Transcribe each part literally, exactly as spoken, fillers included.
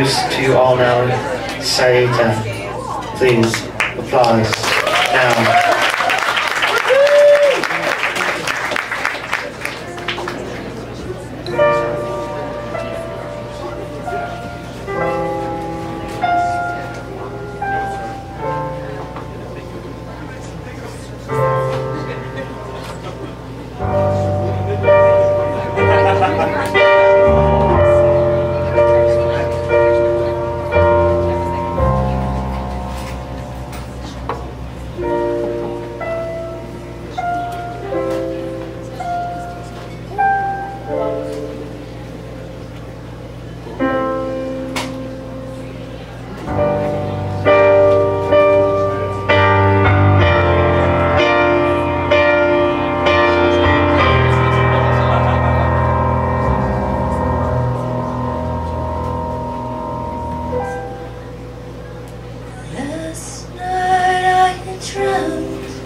introduce to you all now Saeta. Please, applause now. Dreamt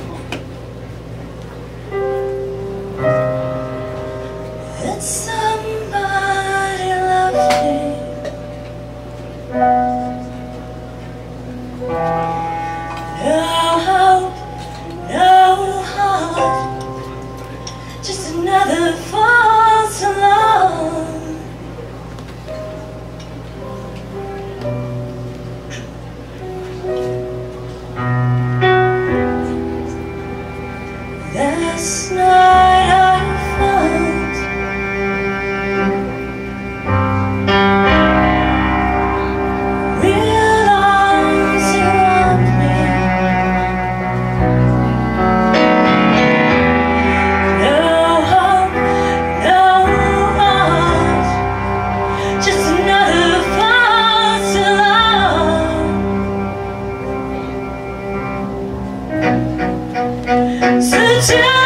that somebody loved me. No hope, no heart, just another false alarm. Last night I found real arms around me. No hope, no heart, just another false alarm. So tell